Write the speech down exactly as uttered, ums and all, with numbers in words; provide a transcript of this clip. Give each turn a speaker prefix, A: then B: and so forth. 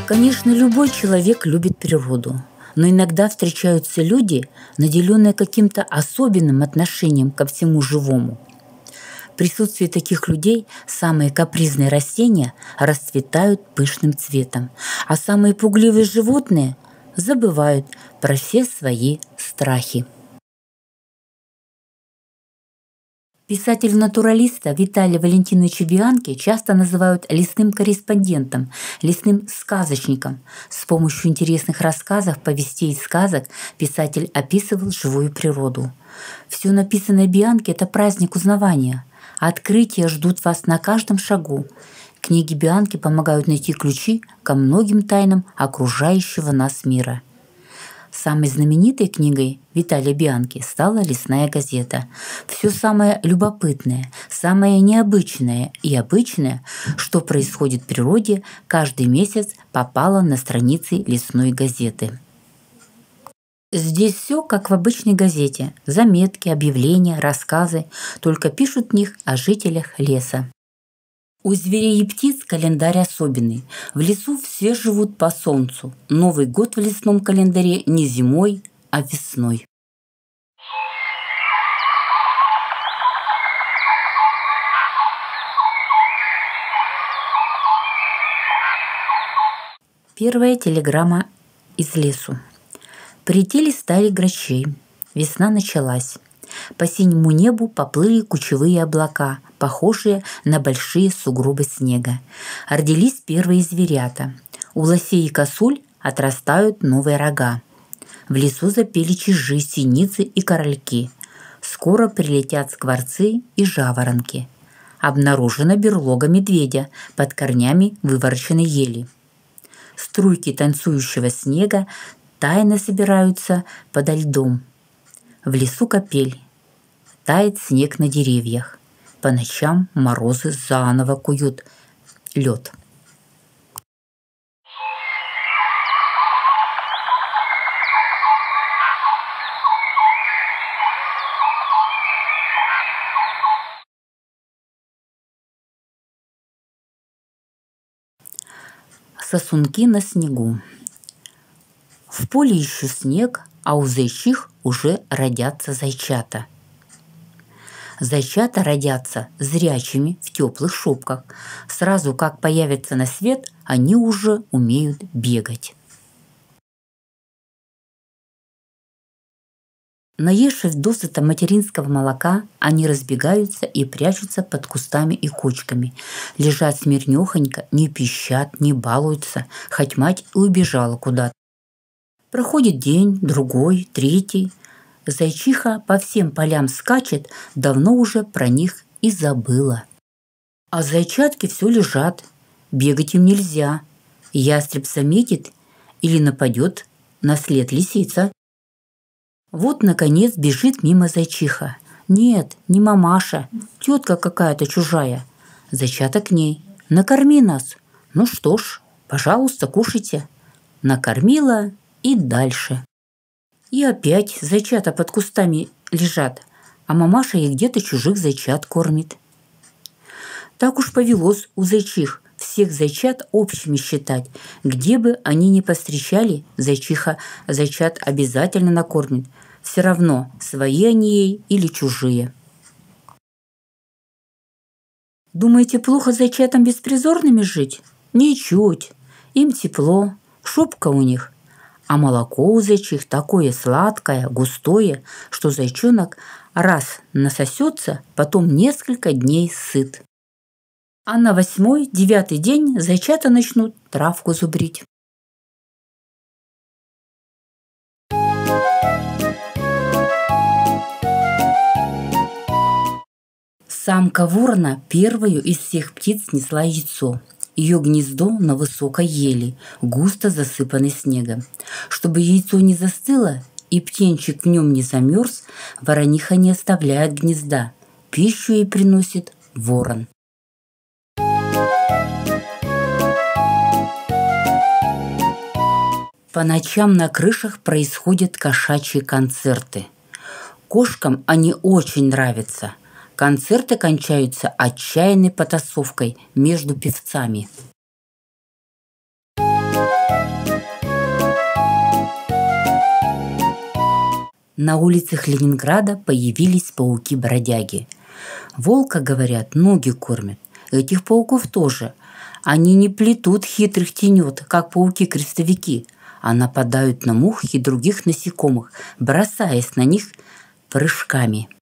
A: Конечно, любой человек любит природу, но иногда встречаются люди, наделенные каким-то особенным отношением ко всему живому. В присутствии таких людей самые капризные растения расцветают пышным цветом, а самые пугливые животные забывают про все свои страхи. Писателя-натуралиста Виталия Валентиновича Бианки часто называют лесным корреспондентом, лесным сказочником. С помощью интересных рассказов, повестей и сказок писатель описывал живую природу. Все написанное Бианки – это праздник узнавания. Открытия ждут вас на каждом шагу. Книги Бианки помогают найти ключи ко многим тайнам окружающего нас мира. Самой знаменитой книгой Виталия Бианки стала «Лесная газета». Все самое любопытное, самое необычное и обычное, что происходит в природе, каждый месяц попало на страницы «Лесной газеты». Здесь все как в обычной газете. Заметки, объявления, рассказы, только пишут в них о жителях леса. У зверей и птиц календарь особенный. В лесу все живут по солнцу. Новый год в лесном календаре не зимой, а весной. Первая телеграмма из лесу. Прилетели стаи грачей. Весна началась. По синему небу поплыли кучевые облака, похожие на большие сугробы снега. Родились первые зверята. У лосей и косуль отрастают новые рога. В лесу запели чижи, синицы и корольки. Скоро прилетят скворцы и жаворонки. Обнаружена берлога медведя под корнями вывороченной ели. Струйки танцующего снега тайно собираются подо льдом. В лесу капель. Тает снег на деревьях. По ночам морозы заново куют лед. Сосунки на снегу. В поле еще снег, а у зайчих уже родятся зайчата. Зайчата родятся зрячими в теплых шубках. Сразу как появятся на свет, они уже умеют бегать. Наевшись досыта материнского молока, они разбегаются и прячутся под кустами и кочками. Лежат смирнёхонько, не пищат, не балуются, хоть мать и убежала куда-то. Проходит день, другой, третий. Зайчиха по всем полям скачет, давно уже про них и забыла. А зайчатки все лежат, бегать им нельзя. Ястреб заметит или нападет на след лисица. Вот, наконец, бежит мимо зайчиха. Нет, не мамаша, тетка какая-то чужая. Зайчата к ней. Накорми нас. Ну что ж, пожалуйста, кушайте. Накормила и дальше. И опять зайчата под кустами лежат, а мамаша их где-то чужих зайчат кормит. Так уж повелось у зайчих всех зайчат общими считать. Где бы они ни повстречали, зайчиха зайчат обязательно накормит. Все равно, свои они ей или чужие. Думаете, плохо зайчатам беспризорными жить? Ничуть. Им тепло, шубка у них. А молоко у зайчих такое сладкое, густое, что зайчонок раз насосется, потом несколько дней сыт. А на восьмой, девятый день зайчата начнут травку зубрить. Самка ворона первую из всех птиц снесла яйцо. Ее гнездо на высокой ели, густо засыпанной снегом. Чтобы яйцо не застыло и птенчик в нем не замерз, ворониха не оставляет гнезда. Пищу ей приносит ворон. По ночам на крышах происходят кошачьи концерты. Кошкам они очень нравятся. Концерты кончаются отчаянной потасовкой между певцами. На улицах Ленинграда появились пауки-бродяги. Волка, говорят, ноги кормят. Этих пауков тоже. Они не плетут хитрых тенет, как пауки-крестовики, а нападают на мух и других насекомых, бросаясь на них прыжками.